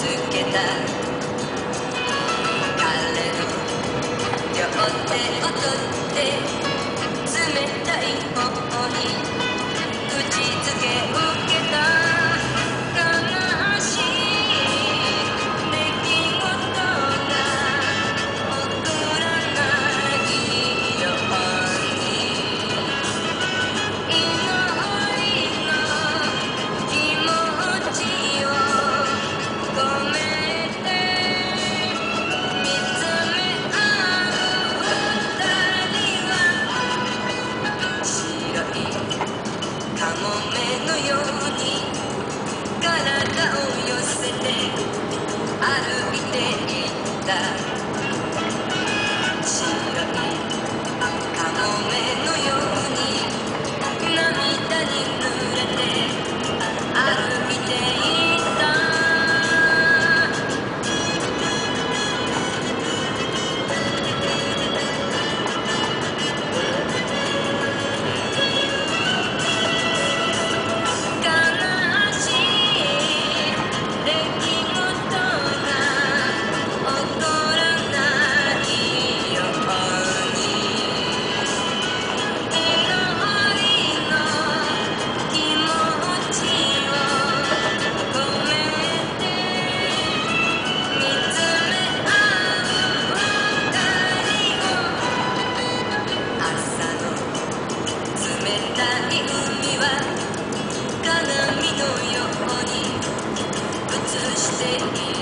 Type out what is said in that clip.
つけた彼の両手を取って冷たい方に打ちつけ受けた悲しい出来事が起こらないように祈りの気持ちを込めて見つめ合う二人は白いカモメのように体を寄せて歩いていった白いカモメのように涙に濡れて歩いていった悲しい出来事が起こらないように祈りの気持ちを込めて見つめ合う二人を朝の冷たい海は鏡のように映している